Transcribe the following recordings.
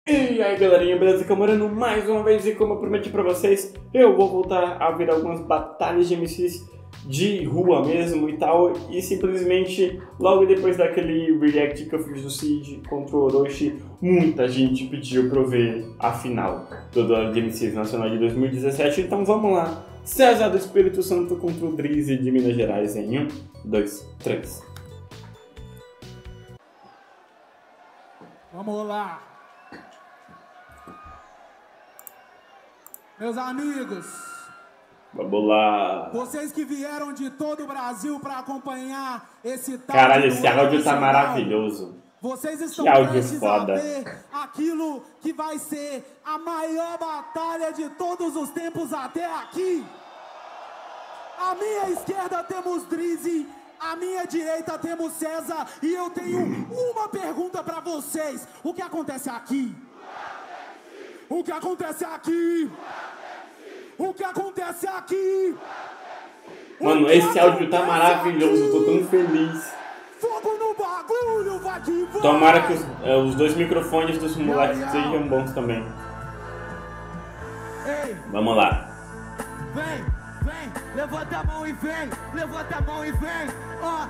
E aí galerinha, beleza? Camarano mais uma vez, e como eu prometi pra vocês, eu vou voltar a ver algumas batalhas de MCs de rua mesmo e tal. E simplesmente, logo depois daquele react que eu fiz do Cid contra o Orochi, muita gente pediu pra eu ver a final do duelo de MCs nacional de 2017. Então vamos lá, César do Espírito Santo contra o Drizzy de Minas Gerais em 1, 2, 3. Vamos lá. Meus amigos, Vamos lá. vocês que vieram de todo o Brasil para acompanhar esse tal Caralho, de esse duelo áudio tá nacional, maravilhoso. vocês estão Que áudio prestes foda. a ver aquilo que vai ser a maior batalha de todos os tempos até aqui. À minha esquerda temos Drizzy, à minha direita temos César, e eu tenho uma pergunta para vocês. O que acontece aqui? O que acontece aqui? O que acontece aqui? Mano, esse áudio tá maravilhoso, eu tô tão feliz. Fogo no bagulho, vai que vai! Tomara que os dois microfones dos moleques sejam bons também. Ei, Vamos lá. vem, levanta a mão e vem, levanta a mão e vem, ó.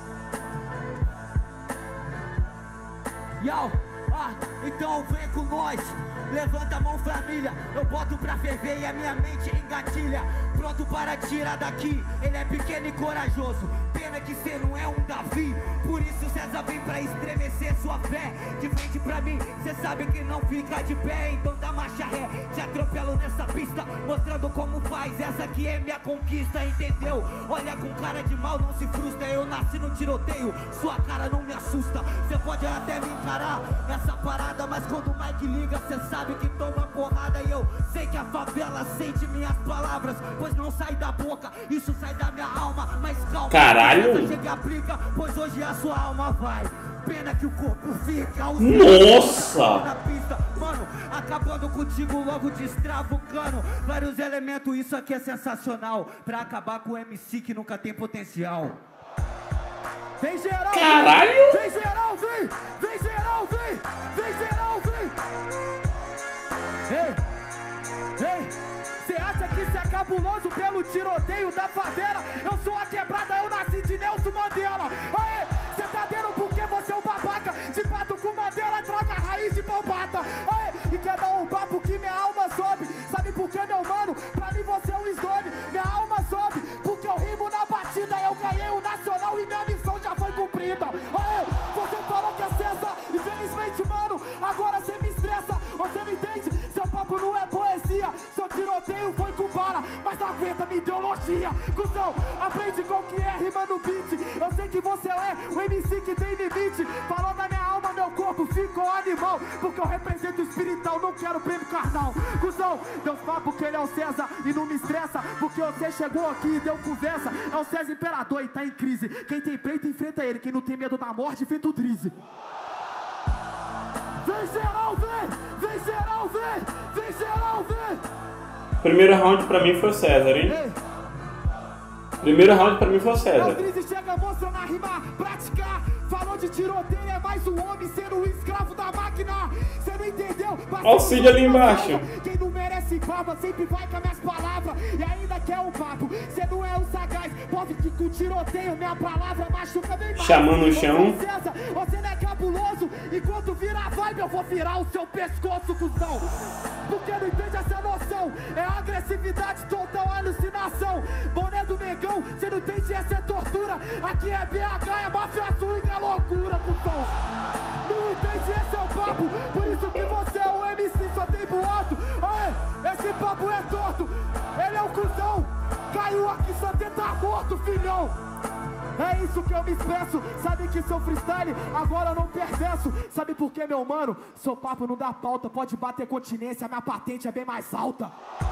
Então vem com nós, levanta a mão família, eu boto pra ferver e a minha mente engatilha. Pronto para tirar daqui, ele é pequeno e corajoso, pena que cê não é um Davi. Por isso César vem pra estremecer sua fé. De frente pra mim, cê sabe que não fica de pé, então dá marcha ré. Te atropelo nessa pista, mostrando como faz, essa aqui é minha conquista, entendeu? Olha com cara de mal, não se frustra, eu nasci no tiroteio, sua cara não me assusta. Cê pode até me encarar nessa parada, mas quando o Mike liga, cê sabe que toma porrada. E eu sei que a favela sente minhas palavras, pois não sai da boca, isso sai da minha alma. Mas calma, Caralho! chega e aplica, pois hoje a sua alma vai. Pena que o corpo fica Nossa! na pista, mano, acabando contigo, logo destrava o cano. Vários elementos, isso aqui é sensacional, pra acabar com o MC que nunca tem potencial. Vem geral! Caralho! Vem geral, vem! Vem geral, vem! Vem geral, vem! Ei! Cê acha que cê é cabuloso pelo tiroteio da favela? Eu sou a quebrada, eu nasci de Nelson Mandela. Aê! Cê tá dando porque você é um babaca. De pato com Mandela, troca raiz de palpata. Aê! E quer dar um papo que minha alma sobe. Sabe por que, meu mano? Pra mim você é um slone. Minha alma sobe porque eu rimo na batida. Eu ganhei o nacional e minha missão já foi cumprida. Aê! Você falou que é César, infelizmente, mano, agora você me estressa. Você não entende? Seu papo não é poesia. Seu tiroteio foi com bala, mas não aguenta minha ideologia. Cusão, aprende qual que é rima no beat. Eu sei que você é o MC que tem limite. Falou da minha alma, meu corpo ficou animal, porque eu represento o espiritual, não quero prêmio carnal. Cusão, Deus fala porque ele é o César e não me estressa, porque você chegou aqui e deu conversa. É o César Imperador e tá em crise. Quem tem peito enfrenta ele, quem não tem medo da morte enfrenta o Drizzy. Vem geral, vem! Vem geral, vem! Vem geral, vem! Primeiro round pra mim foi o César, hein? Ei, Primeiro round pra mim foi o o César. Drizzy chega mostrando a rima, praticar. Falou de tiroteio, é mais um homem sendo um escravo da máquina. Cê não entendeu? Ó o Cid ali embaixo. Quem não merece calma sempre vai com as minhas palavras. E ainda quer um papo, cê não é um sagaz. Pode que com tiroteio minha palavra machuca bem mais. Chamando o chão. César, você não é cabuloso. Enquanto vira a vibe eu vou virar o seu pescoço, cuzão. Porque não entende essa noção. É agressividade, total alucinação. Boné do negão, cê não entende essa é tortura. Aqui é BH, é máfia swing, é loucura, cuzão. Não entende esse é o papo. Por isso que você é o MC, só tem boato. Aê, esse papo é torto. Ele é o cuzão. Caiu aqui, só tá morto, filhão. É isso que eu me expresso, sabe que sou freestyle, agora eu não perverso. Sabe por que, meu mano? Seu papo não dá pauta, pode bater continência, minha patente é bem mais alta.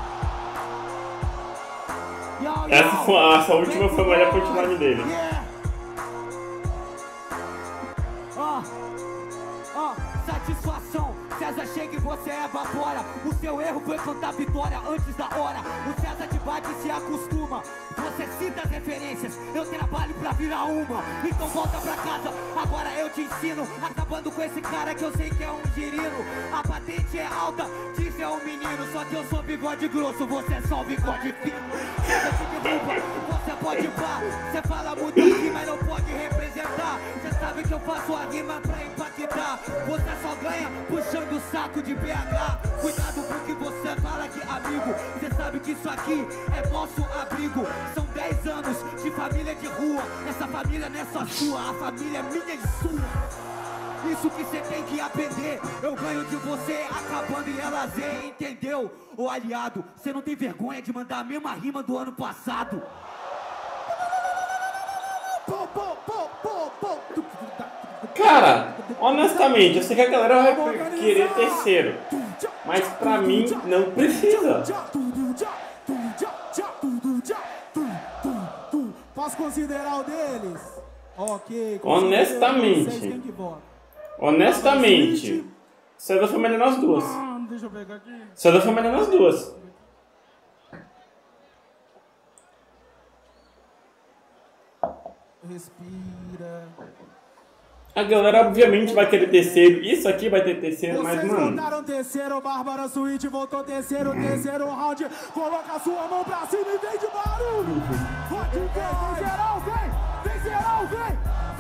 Essa última foi a melhor punchline dele. Yeah. Satisfação, César chega e você evapora. O seu erro foi cantar vitória antes da hora. O César te bate e se acostuma. Você cita as referências, eu trabalho pra virar uma. Então volta pra casa, agora eu te ensino. Acabando com esse cara que eu sei que é um girino. A patente é alta, diz é um menino. Só que eu sou bigode grosso, você é só bigode fino. César te derruba, você pode pá. Você fala muito aqui, mas não pode representar. Você sabe que eu faço a rima pra impactar. Você só ganha puxando o saco de BH. Cuidado com o que você fala aqui, amigo. Você sabe que isso aqui é nosso abrigo. São 10 anos de família de rua. Essa família não é só sua, a família é minha e sua. Isso que você tem que aprender. Eu ganho de você acabando em lazer, entendeu? Ô aliado, você não tem vergonha de mandar a mesma rima do ano passado? Cara, honestamente, eu sei que a galera vai querer terceiro, mas pra mim não precisa. Posso considerar o deles? Ok. Honestamente, César foi melhor nas duas. Deixa eu pegar aqui. César foi melhor nas duas. Respira. A galera obviamente vai querer terceiro. Isso aqui vai ter terceiro, mas Vocês mano. voltaram terceiro, Bárbara Suíte voltou terceiro round. Coloca a sua mão pra cima e vem de barulho. Vem geral, vem! Vem geral, vem!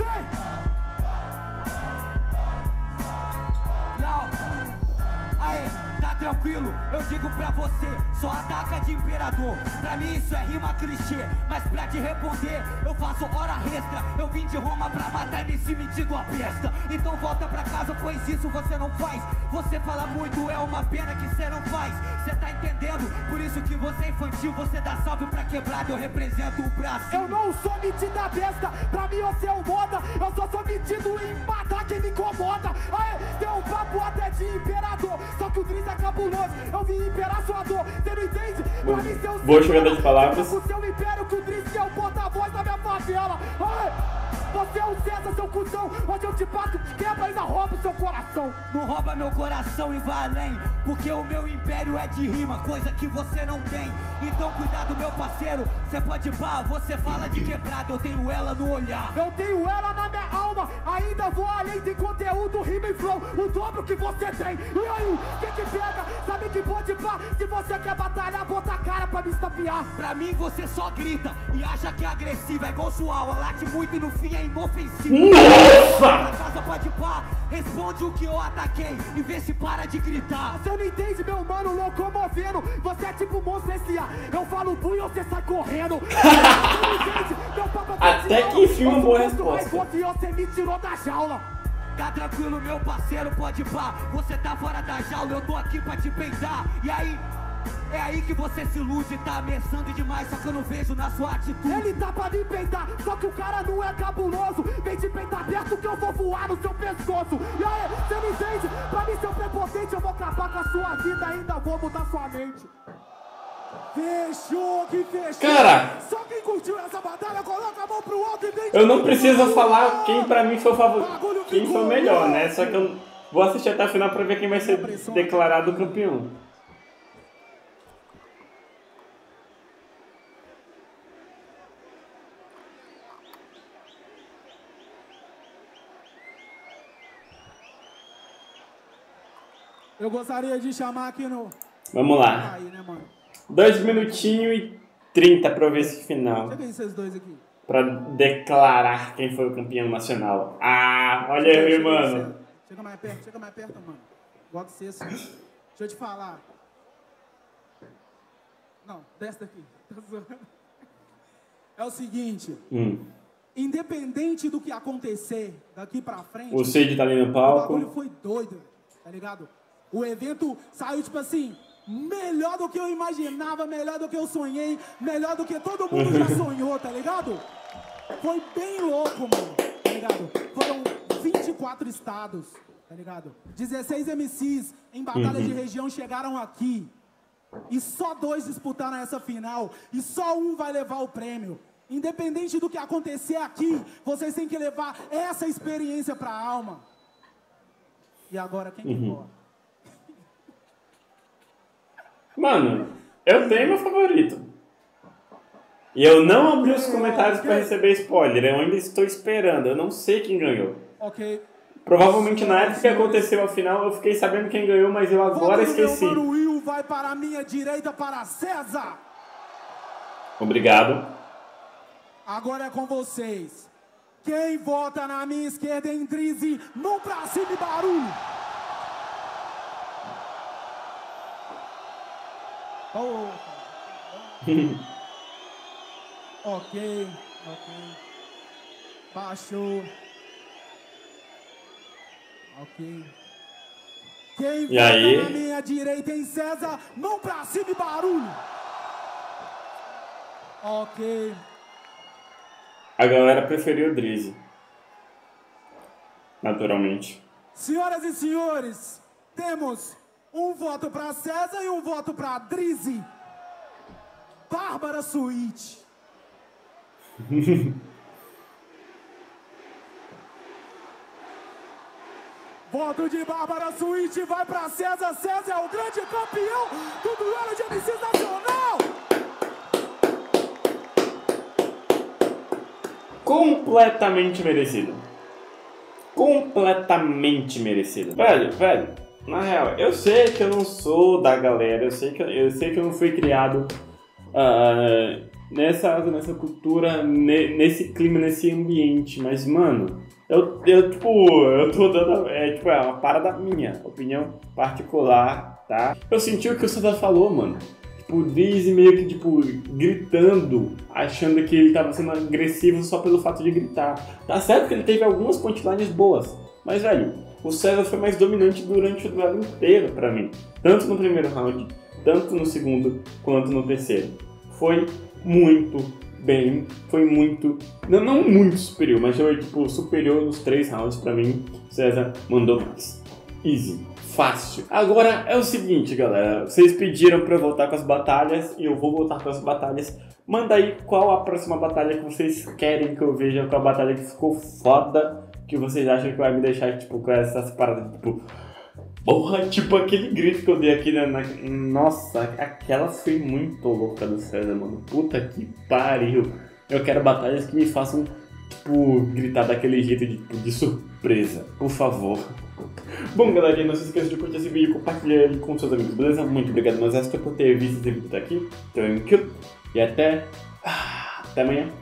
Aê, tá tranquilo, eu digo pra você, só ataca de imperador. Pra mim isso é rima clichê, mas pra te responder, eu faço hora extra. Eu vim de Roma pra matar MC metido a besta. Então volta pra casa, pois isso você não faz. Você fala muito, é uma pena que você não faz. Você tá entendendo? Por isso que você é infantil, você dá salve pra quebrada, eu represento o Brasil. Eu não sou metido a besta, pra mim você é um moda. Eu só sou metido em matar quem me incomoda. Aê, tem um papo até de imperador, só que o Driz é cabuloso, eu vim imperar sua dor, você não entende? Pra mim seu Boa jogada de palavras. com o seu império, que o Driz é o porta-voz da minha favela. Aê, você é um César, seu cuzão, hoje eu te bato, te quebra e ainda rouba o seu coração. Não rouba meu coração e vai além, porque o meu império é de rima, coisa que você não tem. Então cuidado meu parceiro, você pode pá, você fala de quebrada, eu tenho ela no olhar. Eu tenho ela na minha alma, ainda vou além de conteúdo, rima e flow, o dobro que você tem. E aí, que pega? Sabe que pode pá, se você quer batalhar, bota a cara pra me estapear. Pra mim você só grita e acha que é agressiva, é igual sua aula, late muito e no fim é inofensivo. Nossa! Na casa pode pá, responde o que eu ataquei e vê se para de gritar. Você não entende, meu mano, locomovendo, você é tipo monstro S.A. Eu falo bui e você sai correndo. Você não entende, meu papo é Até que enfim uma boa resposta. E você me tirou da jaula. Tá tranquilo, meu parceiro, pode pá. Você tá fora da jaula, eu tô aqui pra te peidar. E aí, é aí que você se ilude, tá ameaçando demais, só que eu não vejo na sua atitude. Ele tá pra me peidar, só que o cara não é cabuloso. Vem te peidar perto que eu vou voar no seu pescoço. E aí, você não entende? Pra mim, seu prepotente, eu vou acabar com a sua vida, ainda vou mudar sua mente. Fechou, que fechou. Cara, só quem curtiu essa batalha, coloca a mão pro alto e vem. eu não preciso falar quem pra mim foi o favorito, quem foi o melhor, né? Só que eu vou assistir até a final pra ver quem vai ser declarado campeão. Eu gostaria de chamar aqui no... Vamos lá. Aí, né, mano? 2 minutinhos e 30 pra ver esse final. Chega aí, vocês dois aqui. Pra declarar quem foi o campeão nacional. Ah, olha aí, mano. Chega mais perto, mano. Gosto de ser assim. Deixa eu te falar. Não, desce daqui. É o seguinte. Independente do que acontecer daqui pra frente... O Cid tá ali no O palco. bagulho foi doido, tá ligado? O evento saiu, tipo assim, melhor do que eu imaginava, melhor do que eu sonhei, melhor do que todo mundo já sonhou, tá ligado? Foi bem louco, mano, tá ligado? Foram 24 estados, tá ligado? 16 MCs em batalha de região chegaram aqui. E só 2 disputaram essa final. E só um vai levar o prêmio. Independente do que acontecer aqui, vocês têm que levar essa experiência pra alma. E agora, quem que importa? Mano, eu tenho meu favorito. E eu não abri os comentários pra receber spoiler. Eu ainda estou esperando. Eu não sei quem ganhou. Ok. Provavelmente na época que aconteceu a final eu fiquei sabendo quem ganhou, mas eu agora esqueci. O Will vai para a minha direita para César. Obrigado. Agora é com vocês. Quem vota na minha esquerda em Drizzy, mão pra cima e barulho. Ok. Baixou. Ok. Quem E aí? vota na minha direita em César, mão pra cima e barulho. Ok. A galera preferiu o Drizzy. Naturalmente. Senhoras e senhores, temos um voto pra César e um voto pra Drizzy. Bárbara Sweet. Voto de Bárbara Sweet vai pra César. César é o grande campeão do duelo de MCs nacional. Completamente merecido. Completamente merecido. Velho, na real, eu sei que eu não sou da galera, eu sei que eu não fui criado nessa cultura, nesse clima, nesse ambiente, mas, mano, eu tô dando, é uma parada minha, opinião particular, tá? Eu senti o que o César falou, mano. O Drizzy meio que, gritando, achando que ele tava sendo agressivo só pelo fato de gritar. Tá certo que ele teve algumas punchlines boas, mas, velho, o César foi mais dominante durante o duelo inteiro pra mim. Tanto no primeiro round, tanto no segundo, quanto no terceiro. Foi muito bem, foi muito... Não muito superior, mas foi, superior nos 3 rounds pra mim. O César mandou mais. Easy. Fácil. Agora é o seguinte, galera. Vocês pediram pra eu voltar com as batalhas e eu vou voltar com as batalhas. Manda aí qual a próxima batalha que vocês querem que eu veja, qual a batalha que ficou foda, que vocês acham que vai me deixar, com essas paradas, porra, aquele grito que eu dei aqui, Nossa, aquela foi muito louca do César, mano. Puta que pariu. Eu quero batalhas que me façam, gritar daquele jeito de surpresa. Por favor. Bom, galerinha, não se esqueça de curtir esse vídeo e compartilhar ele com seus amigos, beleza? Muito obrigado, mas por ter visto esse vídeo até aqui. Tranquilo. E até amanhã.